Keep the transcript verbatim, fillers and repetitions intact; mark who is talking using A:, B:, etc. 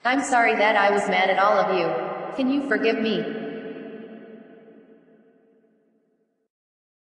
A: I'm sorry that I was mad at all of you. Can you forgive me?